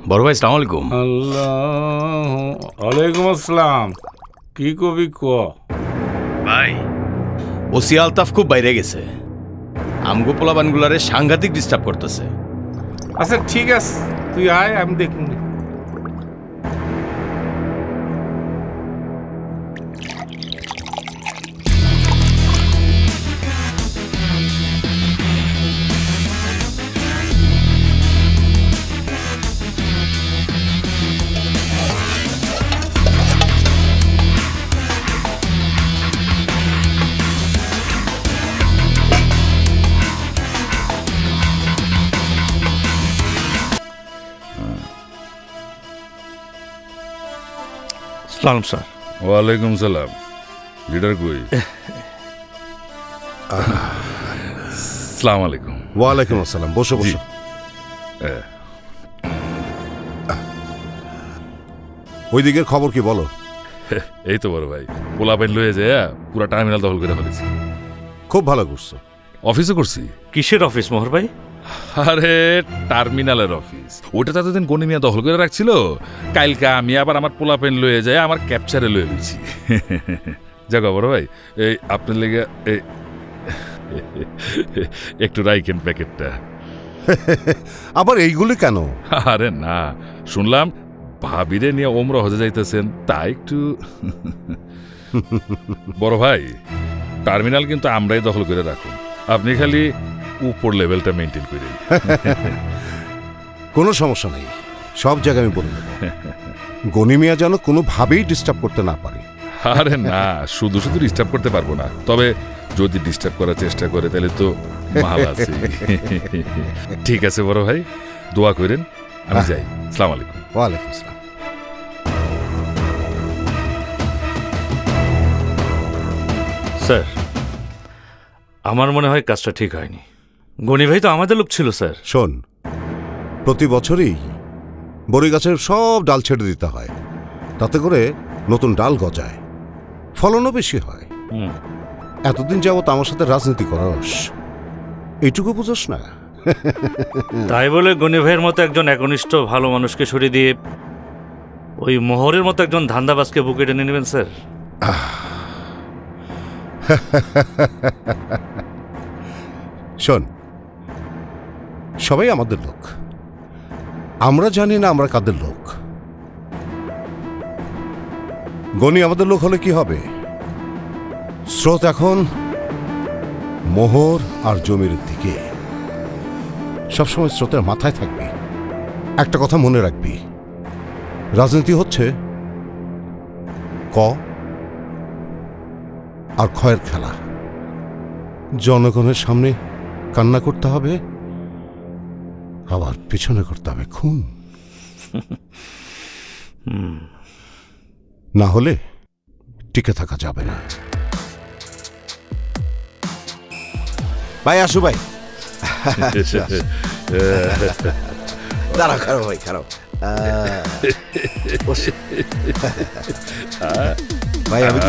বড় ভাই আসসালামু আলাইকুম। আল্লাহ ওয়ালাইকুম আসসালাম। কি কবি ক ভাই ওসি আলতাফ খুব বাইরে গেছে, আমগো পোলাবানগুলারে সাংঘাতিক ডিস্টার্ব করতেছে। আচ্ছা ঠিক আছে, তুই আয়, আমি দেখুন। সালাম স্যার। ওয়ালাইকুম সালাম। লিডার কই? আসসালামু আলাইকুম। ওয়ালাইকুম আসসালাম। বসো বসো। ওই দিকের খবর কি বলো? এই তো বড় ভাই, পোলাপাইন লয়ে যায় পুরা টার্মিনাল দখল করে ফেলেছি। খুব ভালো করছো। অফিসও করছি। কিসের অফিস মোহর ভাই? আরে টার্মিনালের অফিস। ওটা তো এতদিন গনি মিয়া দখল করে রাখছিল। কালকে আমি আবার আমার পোলাপাইন লয়ে যায় আমার ক্যাপচারে লয়ে দিয়েছি। যাগো বড় ভাই, এই আপনার লেগে একটু রাইকেন প্যাকেটটা। আবার এইগুলি কেন? আরে না, শুনলাম ভাবিরে নিয়ে ওমরা হজে যাইতেছেন, তাই একটু। বড় ভাই, টার্মিনাল কিন্তু আমরাই দখল করে রাখুন, আপনি খালি উপর লেভেলটা মেনটেন করেন। কোনো সমস্যা নেই, সব জায়গায় আমি বলে দেবো। গনি মিয়া যেন কোনোভাবেই ডিস্টার্ব করতে না পারে। আরে না, শুধু শুধু ডিস্টার্ব করতে পারবো না, তবে যদি ডিস্টার্ব করার চেষ্টা করে তাহলে তো মাল আছে। ঠিক আছে বড় ভাই, দোয়া করেন, আমি যাই। আসসালামু আলাইকুম। ওয়ালাইকুম আসসালাম। স্যার, আমার মনে হয় কাজটা ঠিক হয়নি। গনি ভাই তো আমাদের লোক ছিল স্যার। শোন, প্রতি বছরই বড়ি গাছের সব ডাল ছেড়ে দিতে হয়, তাতে করে নতুন ডাল গজায়, ফলনও বেশি হয়। এতদিন যাবত আমার সাথে রাজনীতি করস, এইটুকু বুঝোস না? তাই বলে গনি ভাইয়ের মতো একজন একনিষ্ঠ ভালো মানুষকে সরিয়ে দিয়ে ওই মোহরের মতো একজন ধান্দাবাজকে বুকে টেনে নেবেন স্যার? শোন, সবাই আমাদের লোক, আমরা জানি না আমরা কাদের লোক। গনি আমাদের লোক হলে কি হবে? স্রোত এখন মোহর আর জমির দিকে, সবসময় স্রোতের মাথায় থাকবি। একটা কথা মনে রাখবি, রাজনীতি হচ্ছে ক আর ক্ষয়ের খেলা। জনগণের সামনে কান্না করতে হবে, আবার পিছনে করতে হবে খুন। না হলে টিকে থাকা যাবে না। ভাই আসু ভাই। দাঁড়াও, খারাপ ভাই, খারাপ। ভাই আমি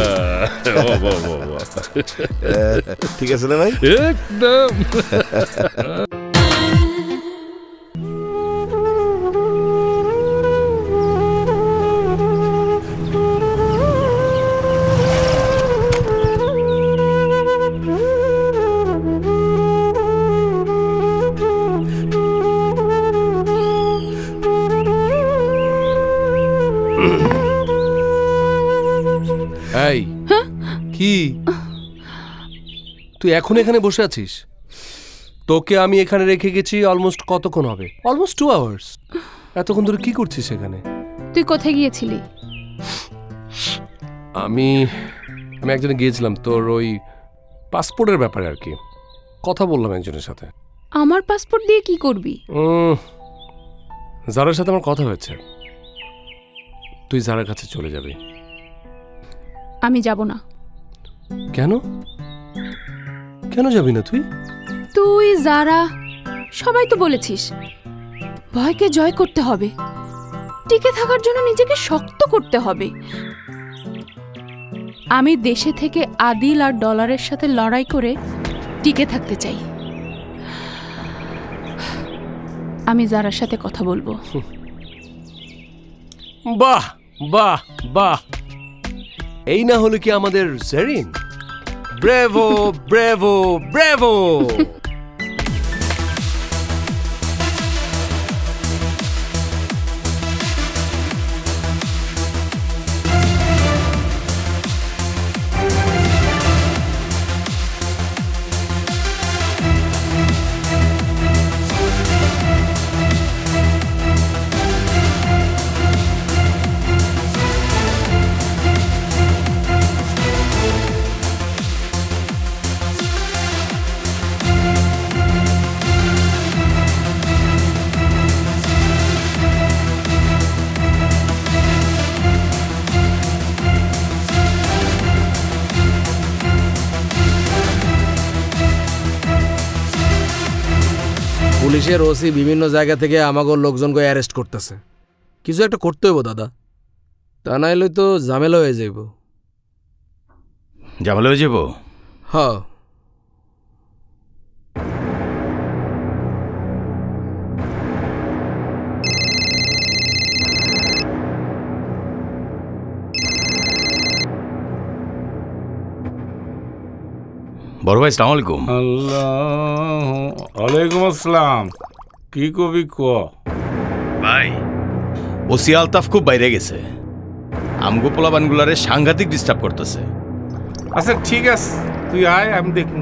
ঠিক আছে না ভাই? একদম। কি তুই এখন এখানে বসে আছিস? তোকে আমি এখানে রেখে গেছি অলমোস্ট কতক্ষণ হবে? Almost 2 hours. এতক্ষণ ধরে কি করছিস এখানে? তুই কোথায় গিয়েছিলি? আমি একজনে গিয়েছিলাম, তোর ওই পাসপোর্টের ব্যাপারে আর কি। কথা বললাম একজনের সাথে। আমার পাসপোর্ট দিয়ে কি করবি? যারার সাথে আমার কথা হয়েছে, তুই যারার কাছে চলে যাবি। আমি যাব না। কেন? কেন যাবি না তুই? তুই যারা সবাই তো বলেছিস ভয়কে জয় করতে হবে, টিকে থাকার জন্য নিজেকে শক্ত করতে হবে। আমি দেশে থেকে আদিল আর ডলারের সাথে লড়াই করে টিকে থাকতে চাই। আমি যারার সাথে কথা বলবো। বাহ বাহ বাহ, এই না হলো কি আমাদের জেরিন? Bravo bravo bravo. পুলিশের ওসি বিভিন্ন জায়গা থেকে আমাগো লোকজনকে অ্যারেস্ট করতেছে। কিছু একটা করতে হইব দাদা, তা নাইলে তো ঝামেলা হয়ে যাইব। ঝামেলা হয়ে যাব? হ্যাঁ। বড় ভাই আসসালামু আলাইকুম। আল্লাহ ওয়ালাইকুম আসসালাম। কি কবি ক ভাই, ওসি আলতাফ খুব বাইরে গেছে, আমগো পোলাবানগুলারে সাংঘাতিক ডিস্টার্ব করতেছে। আচ্ছা ঠিক আছে, তুই আয়, আমি দেখুন।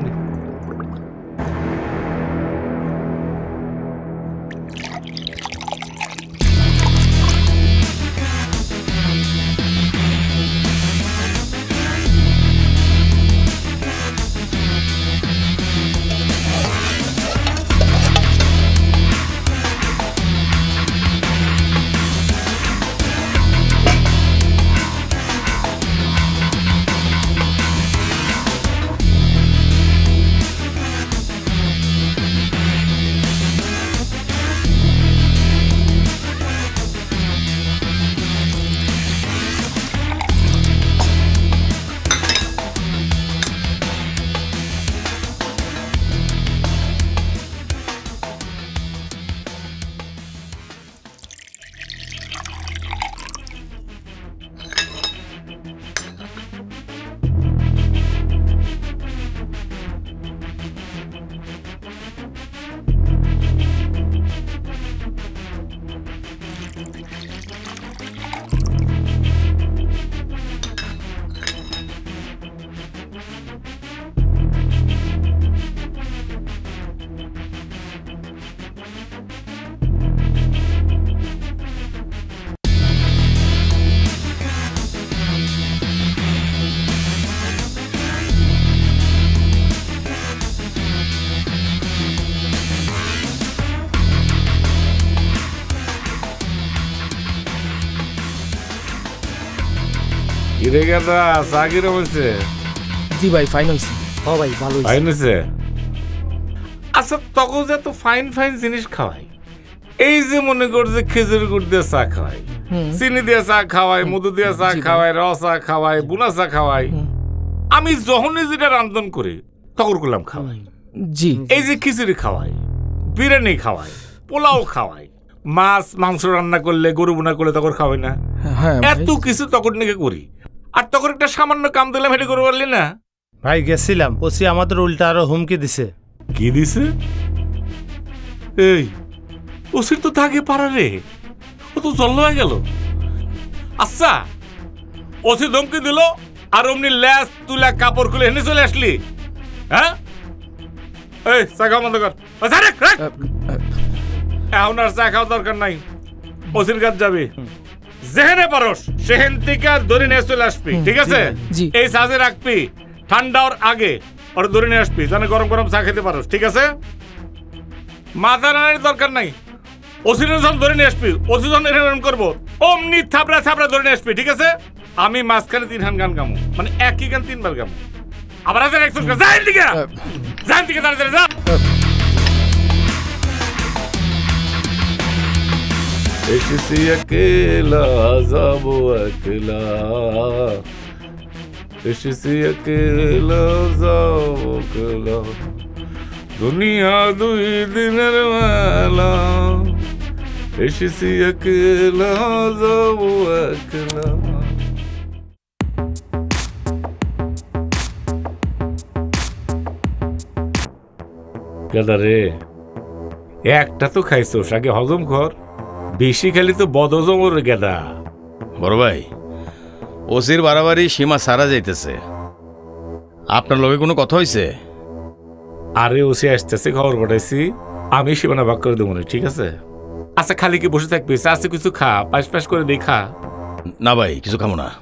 কিরে গাদা, চা কিরম হয়েছে? জি ভাই, ফাইন হয়েছে। ও ভাই, ভালো ফাইন হয়েছে। আচ্ছা, তখন যে তো ফাইন ফাইন জিনিস খাওয়াই, এই যে মনে কর যে খেজুর গুড় দিয়ে চা খাওয়াই, চিনি দিয়ে চা খাওয়াই, মধু দিয়ে চা খাওয়াই, র চা খাওয়াই, বুনা চা খাওয়াই, আমি যখনই যেটা রান্ধন করি তখন করলাম খাওয়াই। জি। এই যে খিচুড়ি খাওয়াই, বিরিয়ানি খাওয়াই, পোলাও খাওয়াই, মাছ মাংস রান্না করলে, গরু বোনা করলে তখন খাওয়াই না? এত কিছু তখন নাকি করি, আর তখন একটা সামান্য কাম দিলাম, হেঁটে করে পারলি না? ভাই গেছিলাম, ওসি আমাদের উল্টা আরো হুমকি দিছে। কি দিছে? এই ওসির তো থাকে পারা রে, ও তো জল হয়ে গেল। আচ্ছা, ওসি ধমকি দিল আর অমনি ল্যাস তুলা কাপড় খুলে হেনে চলে আসলি? হ্যাঁ, এই চা খাওয়া বন্ধ কর। এখন আর চা খাওয়া দরকার নাই, ওসির কাজ যাবি। যেখানে পারস সেখান থেকে ধরে নিয়ে চলে আসবি, ঠিক আছে? এই চাষে রাখবি, ঠান্ডার আগে ওর ধরে নিয়ে আসবি, জানে গরম গরম চা খেতে পারস, ঠিক আছে? মাথা নাড়ার দরকার নাই, ওসির যখন ধরে নিয়ে আসবি, ওসি যখন এরকম করবো অমনি থাপড়া থাপড়া ধরে নিয়ে আসবি, ঠিক আছে? আমি মাঝখানে 3 হান গান গামো, মানে একই গান 3 বার গামো। আবার হাজার 100 যাই দিকে, যাই দিকে, তাড়াতাড়ি যা। এসেছি একলা, যাবো একলা, এসেছি একলা, যাবো একলা, দুনিয়া 2 দিনের মেলা, এসেছি একলা যাবো একলা। গেদা রে, একটা তো খাইছোস, আগে হজম কর। বেশি খালি তো বদ হজম ওর গেদা। বড় ভাই, ওসির বাড়াবাড়ি সীমা সারা যাইতেছে। আপনার লগে কোনো কথা হয়েছে? আরে ওসি আসতেছে, খবর পাঠাইছি, আমি সীমানা ভাগ করে দেবো না, ঠিক আছে? আচ্ছা খালি কি বসে থাকবি? আছে কিছু খা, পাশ পাশ করে দেই, খা। না ভাই, কিছু খাবো না।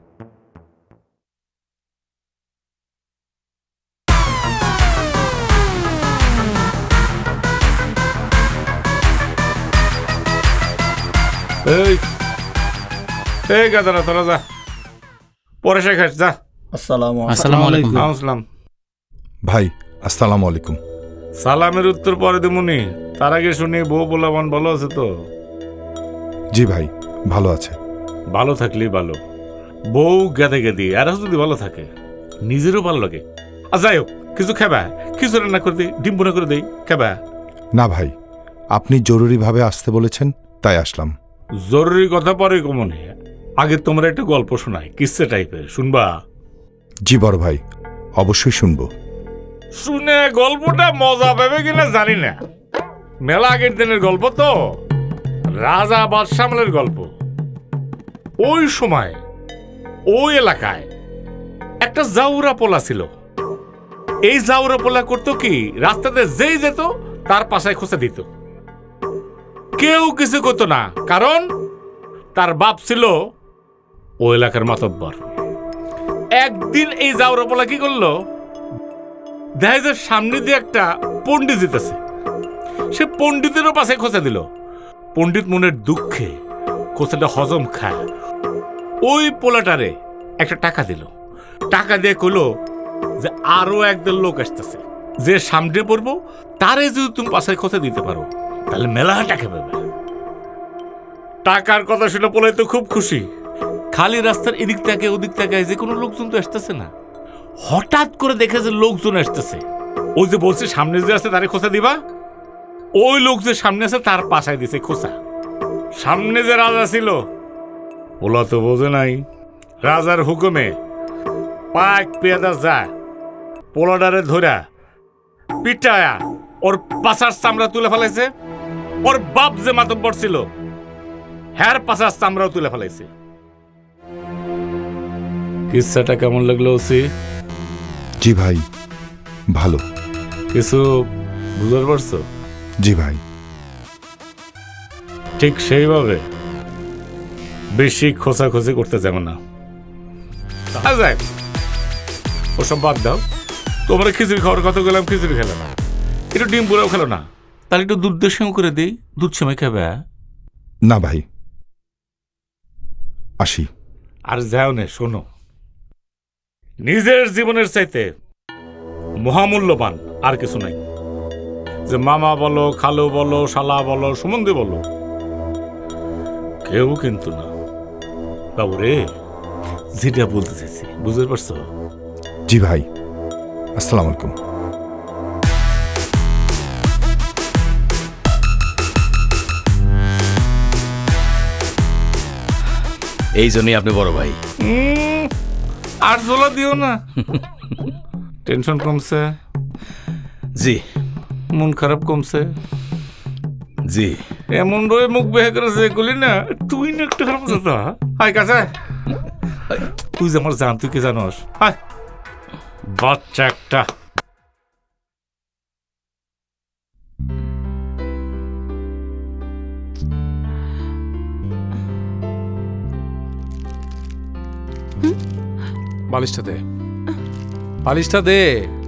এই গাদারা তোরা যা, পরে সে খাস, যা। আসসালামু আলাইকুম। আসসালাম। ভাই আসসালামু আলাইকুম। সালামের উত্তর পরে দেবনি, তার আগে শুনি বউ পোলাপান ভালো আছে তো? জি ভাই, ভালো আছে। ভালো থাকলেই ভালো। বউ গেদে গেদি আর যদি ভালো থাকে নিজেরও ভালো লাগে। আর যাই হোক, কিছু খাবা? কিছু রান্না করে দিই, ডিম বোনা করে দিই, খাবা? না ভাই, আপনি জরুরিভাবে আসতে বলেছেন, তাই আসলাম। জরুরি কথা পরে কমনে, আগে তোমরা একটা গল্প শোনাই, কিসে টাইপের, শুনবা? জি বড় ভাই, অবশ্যই শুনবো। শুনে গল্পটা মজা পাবে কিনা জানি না, মেলা আগের দিনের গল্প তো, রাজা বাদশামলের গল্প। ওই সময় ওই এলাকায় একটা জাউরা পোলা ছিল। এই জাউরা পোলা করতো কি, রাস্তাতে যেই যেত তার পাশায় খোঁচা দিত। কেউ কিছু করতো না, কারণ তার বাপ ছিল ওই এলাকার মাতব্বর। একদিন এই জাউরা পোলা কি করলো, দেখা যায় সামনে দিয়ে একটা পণ্ডিত যেতেছে, সে পণ্ডিতেরও পাশে খোঁচা দিল। পণ্ডিত মনের দুঃখে খোঁচাটা হজম খায়, ওই পোলাটারে একটা টাকা দিল। টাকা দিয়ে কইলো যে আরো একদল লোক আসতেছে, যে সামনে পড়বো তারে যদি তুমি পাশে খোঁচা দিতে পারো তাহলে মেলা টাকা পাবে। টাকার কথা শুনে পোলাই তো খুব খুশি। খালি রাস্তার এদিক থেকে ওদিক থেকে যে কোনো লোকজন তো আসতেছে না। হঠাৎ করে দেখে যে লোকজন আসতেছে, ওই যে বলছে সামনে যে আছে তারে খোঁচা দিবা, ওই লোক যে সামনে আছে তার পাশায় দিছে খোঁচা। সামনে যে রাজা ছিল ওলা তো বোঝে নাই, রাজার হুকুমে পাক পেয়াদা যায়, পোলাডারে ধরা পিটায়া ওর পাশার চামড়া তুলে ফেলাইছে। ওর বাপ যে মাতব্বর ছিল হ্যার পাশার চামড়াও তুলে ফেলাইছে। কিচ্ছাটা কেমন লাগলো ওসি? জি ভাই, ভালো। কিছু বুঝতে পারছো? জি ভাই। ঠিক সেইভাবে বেশি খোঁচাখোঁচি করতে যাবো না। ওসব বাদ দাও, তোমরা খিচুড়ি খাওয়ার কথা গেলাম, খিচুড়ি খেলে না, একটু ডিম পোলাও খেলো না, তাহলে একটু দুধের সঙ্গে করে দিই, দুধ সময় খাবে? না ভাই, আসি। আর যাও না, শোনো, নিজের জীবনের চাইতে মহামূল্যবান আর কিছু নাই। যে মামা বলো, খালু বলো, শালা বলো, সুমন্দি বলো, কেউ কিন্তু না। বাবু রে, যেটা বলতে চাইছি বুঝতে পারছো? জি ভাই, আসসালামু আলাইকুম। এই জন্যই আপনি বড় ভাই। আর জোলা দিও না। টেনশন কমছে? জি। মন খারাপ কমছে? জি। এমন রয়ে মুখ বেহে করেছে গুলি না, তুই না একটু খারাপ হচ্ছে। হাই কাছে, তুই যে আমার জান, তুই কি জানোস? হাই বাচ্চা একটা। বালিশটা দে, বালিশটা দে।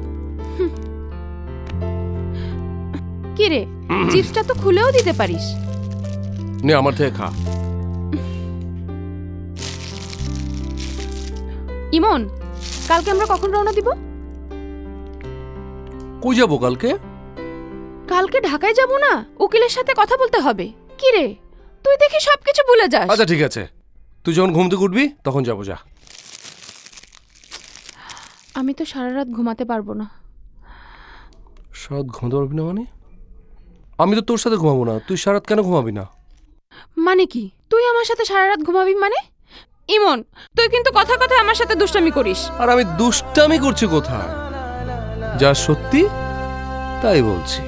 কি রে, চিপসটা তো খুলেও দিতে পারিস। নে আমার থেকে খা। ইমন, কালকে আমরা কখন রওনা দিব? কই যাবো কালকে? কালকে ঢাকায় যাব না, উকিলের সাথে কথা বলতে হবে। কি রে, তুই দেখি সবকিছু ভুলে যাস। আচ্ছা ঠিক আছে, তুই যখন ঘুম থেকে উঠবি তখন যাবো, যা। আমি তো সারা রাত ঘুমাতে পারবো না। সারাত ঘুমাতে পারবি না মানে? আমি তো তোর সাথে ঘুমাবো না, তুই সারাত কেন ঘুমাবি না? মানে কি তুই আমার সাথে সারা রাত ঘুমাবি মানে? ইমন তুই কিন্তু কথা কথা আমার সাথে দুষ্টামি করিস। আর আমি দুষ্টামি করছি কোথায়? যা সত্যি তাই বলছি।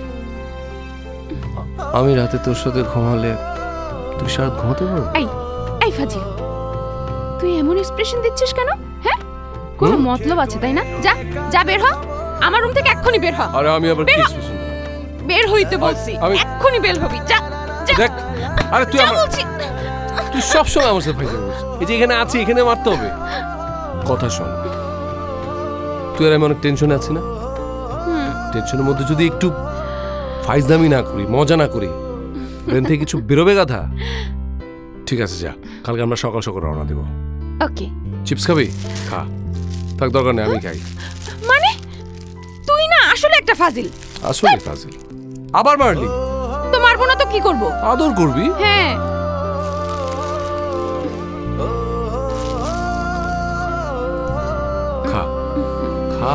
আমি রাতে তোর সাথে ঘুমালে তুই সারা ঘুমাতে পারবি? এই ফাজিল, তুই এমন এক্সপ্রেশন দিচ্ছিস কেন? হ্যাঁ, কোনো মতলব আছে তাই না? যা যা বের হ আমার রুম থেকে, এক্ষুনি বের হ। আরে আমি আবার কি এক্সপ্রেশন? বের হইতে বলছি, এক্ষুনি বের হবি। যা যা। দেখ, আরে তুই আমার বলছি, তুই সব সময় আমার সাথে ফাইজলামি করিস। এই যে এখানে আছি, এখানে মারতে হবে। কথা শোন, তুই আর আমি অনেক টেনশনে আছি না? টেনশনের মধ্যে যদি একটু ফাইজলামি না করি, মজা না করি, ব্রেন থেকে কিছু বেরোবে গাধা। ঠিক আছে যা, কালকে আমরা সকাল সকাল রওনা দেব। ওকে। চিপস খাবি? খা, থাক, দরকার নেই, আমি খাই। মানে তুই না আসলে একটা ফাজিল। আসলে ফাজিল? আবার মারলি? তো মারবো না তো কি করব? আদর করবি? হ্যাঁ। খা খা।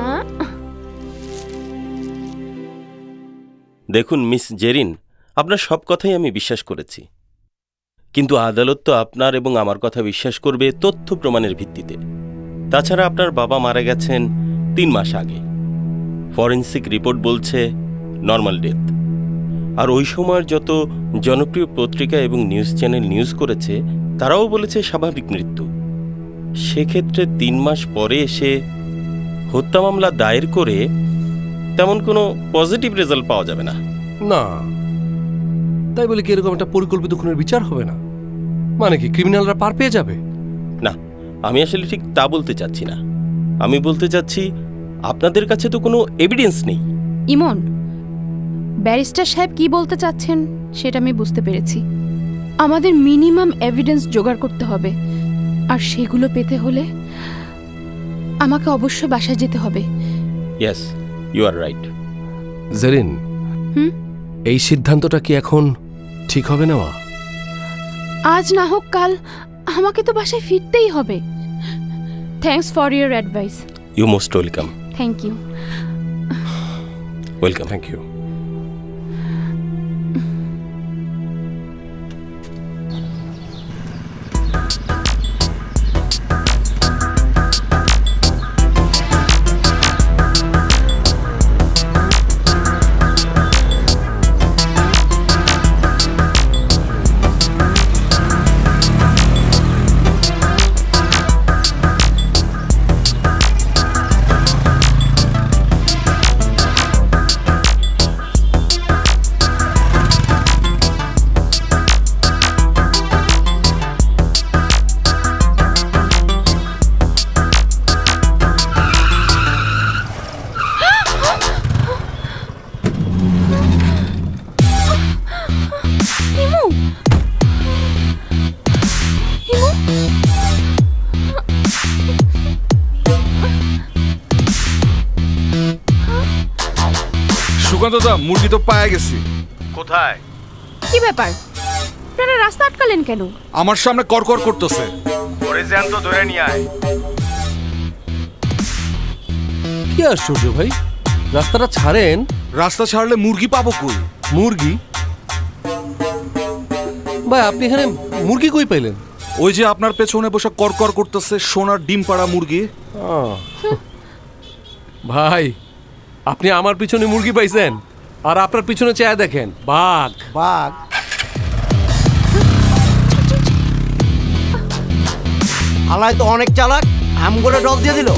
দেখুন মিস জেরিন, আপনার সব কথাই আমি বিশ্বাস করেছি, কিন্তু আদালত তো আপনার এবং আমার কথা বিশ্বাস করবে তথ্য প্রমাণের ভিত্তিতে। তাছাড়া আপনার বাবা মারা গেছেন 3 মাস আগে। ফরেন্সিক রিপোর্ট বলছে নর্মাল ডেথ। আর ওই সময়ের যত জনপ্রিয় পত্রিকা এবং নিউজ চ্যানেল নিউজ করেছে তারাও বলেছে স্বাভাবিক মৃত্যু। সেক্ষেত্রে 3 মাস পরে এসে হত্যা মামলা দায়ের করে তেমন কোনো পজিটিভ রেজাল্ট পাওয়া যাবে না। না, তাই বলে কি এরকম একটা পরিকল্পিত খুনের বিচার হবে না? মানে কি ক্রিমিনালরা পার পেয়ে যাবে? না, আমি আসলে ঠিক তা বলতে চাচ্ছি না। আমি বলতে চাচ্ছি আপনাদের কাছে তো কোনো এভিডেন্স নেই। ইমন, ব্যারিস্টার সাহেব কি বলতে চাচ্ছেন সেটা আমি বুঝতে পেরেছি। আমাদের মিনিমাম এভিডেন্স জোগাড় করতে হবে, আর সেগুলো পেতে হলে আমাকে অবশ্যই বাসায় যেতে হবে। Yes, you are right. Zerin, এই সিদ্ধান্তটা কি এখন ঠিক হবে নেওয়া? আজ না হোক কাল আমাকে তো বাসায় ফিরতেই হবে। Thanks for your advice. You most welcome. Thank you. Welcome. Thank you. সুকান্তদা, মুরগি তো পায়ে গেছি। কোথায়? কি ব্যাপার, আপনারা রাস্তা আটকালেন কেন? আমার সামনে করকর করতেছে। ওরে জ্যান্ত ধরে নিয়ে আয়। কি আশ্চর্য ভাই, রাস্তাটা ছাড়েন। রাস্তা ছাড়লে মুরগি পাবো কই? মুরগি? ভাই আপনি এখানে মুরগি কই পাইলেন? ওই যে আপনার পেছনে বসে করকর করতেছে সোনার ডিম পাড়া মুরগি। ভাই আপনি আমার পিছনে মুরগি পাইছেন, আর আপনার পিছনে চেয়ে দেখেন বাঘ। বাঘ? আলাই তো অনেক চালাক, আম করে ডল দিয়ে দিল।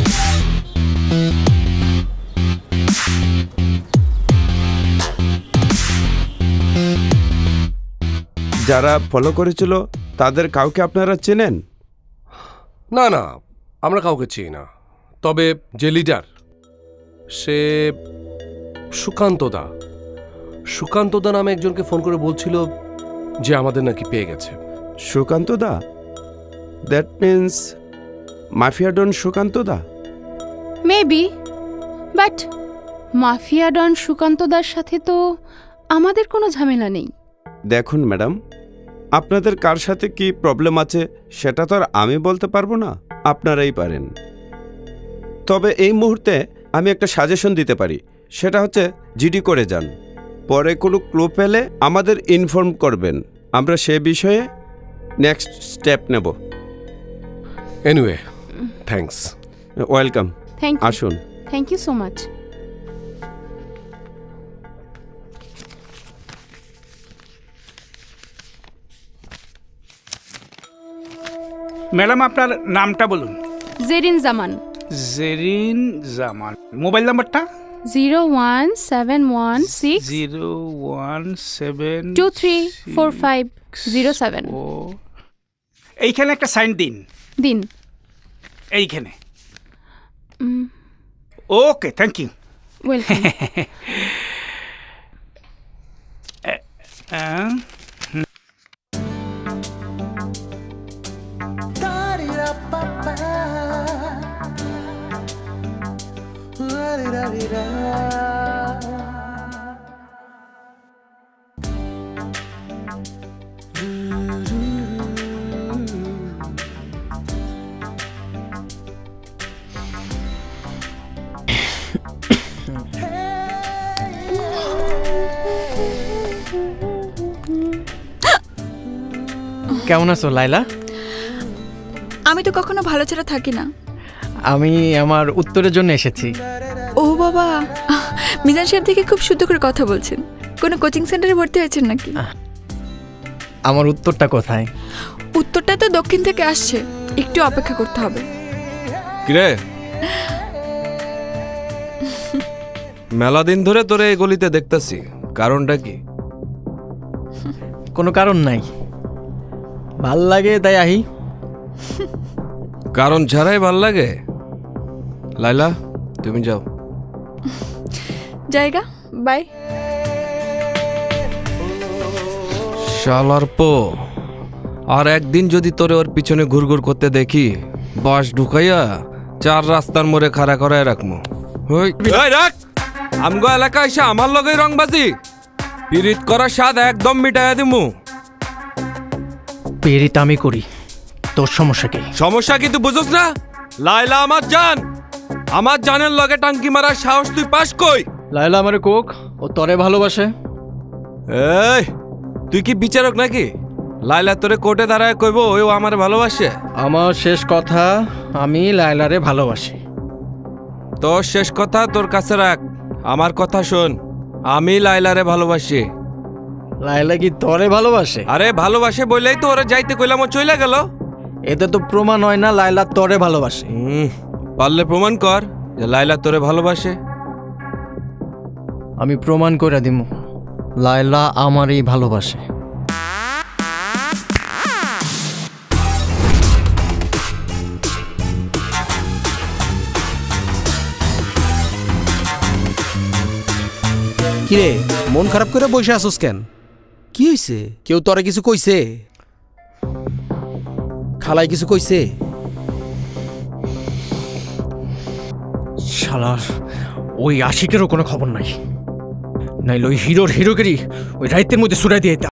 যারা ফলো করেছিল তাদের কাউকে আপনারা চেনেন? না না, আমরা কাউকে চিনি না, তবে যে লিডার সে সুকান্তদা। সুকান্তদা নামে একজনকে ফোন করে বলছিল যে আমাদের নাকি পেয়ে গেছে। সুকান্তদা? দ্যাট মিন্স মাফিয়া ডন সুকান্তদা? মেবি, বাট মাফিয়া ডন সুকান্তদার সাথে তো আমাদের কোনো ঝামেলা নেই। দেখুন ম্যাডাম, আপনাদের কার সাথে কি প্রবলেম আছে সেটা তো আর আমি বলতে পারবো না, আপনারাই পারেন। তবে এই মুহূর্তে আমি একটা সাজেশন দিতে পারি, সেটা হচ্ছে জিডি করে যান। পরে কোনো ক্লু পেলে আমাদের ইনফর্ম করবেন, আমরা সে বিষয়ে নেক্সট স্টেপ নেব। Anyway thanks. Welcome. Thank you. আসুন। Thank you so much. Madam আপনার নামটা বলুন। জেরিন জামান। জেরিন জামান। মোবাইল নাম্বারটা 01716 017 234507। এইখানে একটা সাইন দিন। দিন। এইখানে। Okay, thank you. ওয়েলকাম। কেমন আছো লাইলা? আমি তো কখনো ভালো ছাড়া থাকি না। আমি আমার উত্তরের জন্য এসেছি। ও বাবা, মিজান সাহেব থেকে খুব শুদ্ধ করে কথা বলছেন। কোনো কোচিং সেন্টারে ভর্তি হয়েছেন নাকি? আমার উত্তরটা কোথায়? উত্তরটা তো দক্ষিণ থেকে আসছে, একটু অপেক্ষা করতে হবে। কিরে, মেলা দিন ধরে তোরে এই গলিতে দেখতেছি, কারণটা কি? কোনো কারণ নাই, ভাল লাগে তাই আহি। কারণ ছাড়াই ভাল লাগে? লাইলা তুমি যাও। জায়গা বাই। শালার পো, আর একদিন যদি তোরে ওর পিছনে ঘুরঘুর করতে দেখি, বাস ঢুকাইয়া 4 রাস্তার মোড়ে খাড়া করায় রাখমু। রাখ, আমগো এলাকা এসে আমার লগে রংবাজি পিরিত করার স্বাদ একদম মিটাইয়া দিমু। পিরিত আমি করি, তোর সমস্যা কি? সমস্যা কি তুই বুঝছ না? লাইলা আমার জান, আমার জানের লগে টাঙ্কি মারার সাহস তুই পাস কই? লাইলা আমারে কোক, ও তরে ভালোবাসে। এই তুই কি বিচারক নাকি? লাইলা তোরে কোর্টে দাঁড়ায় কইব ও আমারে ভালোবাসে? আমার শেষ কথা, আমি লাইলারে ভালোবাসি। তোর শেষ কথা তোর কাছে রাখ, আমার কথা শোন। আমি লাইলারে ভালোবাসি। লাইলা কি তরে ভালোবাসে? আরে ভালোবাসে বলেই তো ওরে যাইতে কইলাম, ও চইলা গেল। এতে তো প্রমাণ হয় না লাইলা তরে ভালোবাসে। পারলে প্রমাণ কর যে লাইলা তোরে ভালোবাসে। আমি প্রমাণ করে দিমু লাইলা আমারই ভালোবাসে। কিরে, মন খারাপ করে বসে আসোস কেন? কি হইছে? কেউ তোরে কিছু কইছে? খালাই কিছু কইছে? শালার ওই আশিকেরও কোনো খবর নাই, নাইলে ওই হিরোর হিরোগিরি ওই রাইতের মধ্যে সুরাই দিয়ে